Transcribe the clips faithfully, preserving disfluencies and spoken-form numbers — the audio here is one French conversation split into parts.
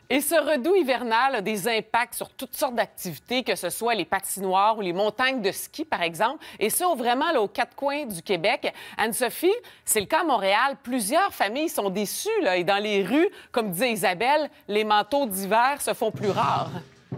Et ce redout hivernal a des impacts sur toutes sortes d'activités, que ce soit les patinoires ou les montagnes de ski, par exemple. Et ça, vraiment, là, aux quatre coins du Québec. Anne-Sophie, c'est le cas à Montréal. Plusieurs familles sont déçues, là, et dans les rues, comme disait Isabelle, les manteaux d'hiver se font plus rares.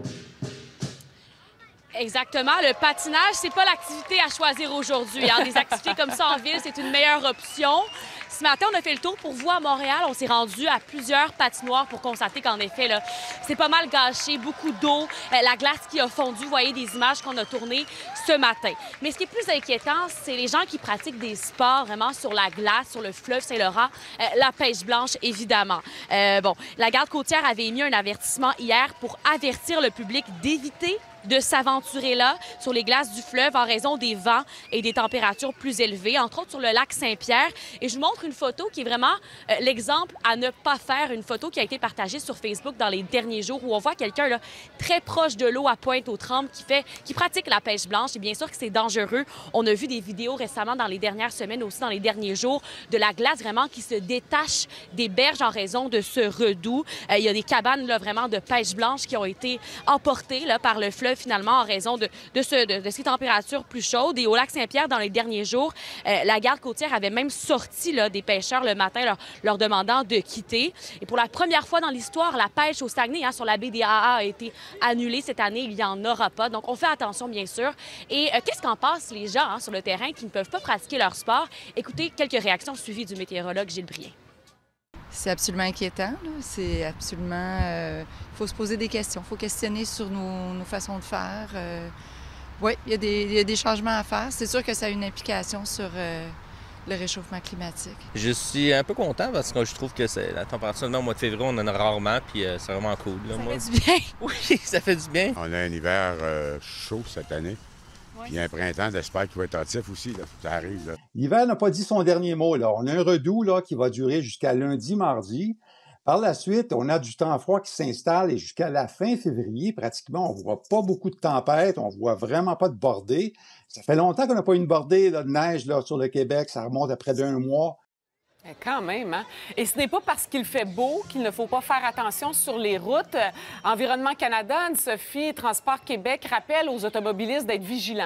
Exactement. Le patinage, c'est pas l'activité à choisir aujourd'hui. Hein. Des activités comme ça en ville, c'est une meilleure option. Ce matin, on a fait le tour pour vous à Montréal. On s'est rendu à plusieurs patinoires pour constater qu'en effet, là, c'est pas mal gâché, beaucoup d'eau, la glace qui a fondu. Vous voyez des images qu'on a tournées ce matin. Mais ce qui est plus inquiétant, c'est les gens qui pratiquent des sports vraiment sur la glace, sur le fleuve Saint-Laurent, euh, la pêche blanche, évidemment. Euh, bon, la garde côtière avait émis un avertissement hier pour avertir le public d'éviter de s'aventurer là, sur les glaces du fleuve, en raison des vents et des températures plus élevées, entre autres sur le lac Saint-Pierre. Et je vous montre une photo qui est vraiment euh, l'exemple à ne pas faire, une photo qui a été partagée sur Facebook dans les derniers jours, où on voit quelqu'un là très proche de l'eau à Pointe-aux-Trembles qui fait, qui pratique la pêche blanche. Et bien sûr que c'est dangereux. On a vu des vidéos récemment dans les dernières semaines, aussi dans les derniers jours, de la glace vraiment qui se détache des berges en raison de ce redout. Euh, il y a des cabanes là, vraiment de pêche blanche qui ont été emportées là, par le fleuve finalement en raison de, de, ce, de, de ces températures plus chaudes. Et au lac Saint-Pierre, dans les derniers jours, euh, la garde côtière avait même sorti là, des pêcheurs le matin leur, leur demandant de quitter. Et pour la première fois dans l'histoire, la pêche au Saguenay hein, sur la baie des A A a été annulée cette année. Il n'y en aura pas. Donc, on fait attention, bien sûr. Et euh, qu'est-ce qu'en pensent les gens hein, sur le terrain qui ne peuvent pas pratiquer leur sport? Écoutez quelques réactions suivies du météorologue Gilles Brien. C'est absolument inquiétant. C'est absolument... Il euh, faut se poser des questions. Il faut questionner sur nos, nos façons de faire. Euh, oui, il y, y a des changements à faire. C'est sûr que ça a une implication sur euh, le réchauffement climatique. Je suis un peu content parce que je trouve que c'est la température au mois de février, on en a rarement, puis euh, c'est vraiment cool. Là, ça moi. fait du bien. Oui, ça fait du bien. On a un hiver euh, chaud cette année. Puis un printemps, j'espère qu'il va être hâtif aussi, là. Ça arrive, là. L'hiver n'a pas dit son dernier mot, là. On a un redout, là, qui va durer jusqu'à lundi, mardi. Par la suite, on a du temps froid qui s'installe et jusqu'à la fin février, pratiquement, on voit pas beaucoup de tempêtes, on voit vraiment pas de bordée. Ça fait longtemps qu'on n'a pas eu une bordée là, de neige là, sur le Québec, ça remonte à près d'un mois. Quand même, hein? Et ce n'est pas parce qu'il fait beau qu'il ne faut pas faire attention sur les routes. Environnement Canada, Anne-Sophie, Transport Québec rappelle aux automobilistes d'être vigilants.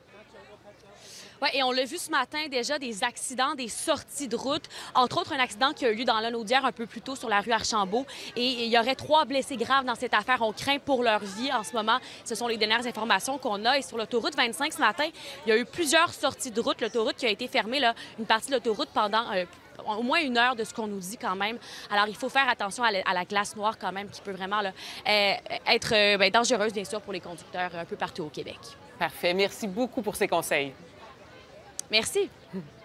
Oui, et on l'a vu ce matin déjà, des accidents, des sorties de route. Entre autres, un accident qui a eu lieu dans l'Anaudière un peu plus tôt sur la rue Archambault. Et il y aurait trois blessés graves dans cette affaire. On craint pour leur vie en ce moment. Ce sont les dernières informations qu'on a. Et sur l'autoroute vingt-cinq ce matin, il y a eu plusieurs sorties de route. L'autoroute qui a été fermée, là, une partie de l'autoroute pendant euh, au moins une heure de ce qu'on nous dit quand même. Alors, il faut faire attention à la, à la glace noire quand même qui peut vraiment là, euh, être euh, bien, dangereuse, bien sûr, pour les conducteurs un peu partout au Québec. Parfait. Merci beaucoup pour ces conseils. Merci.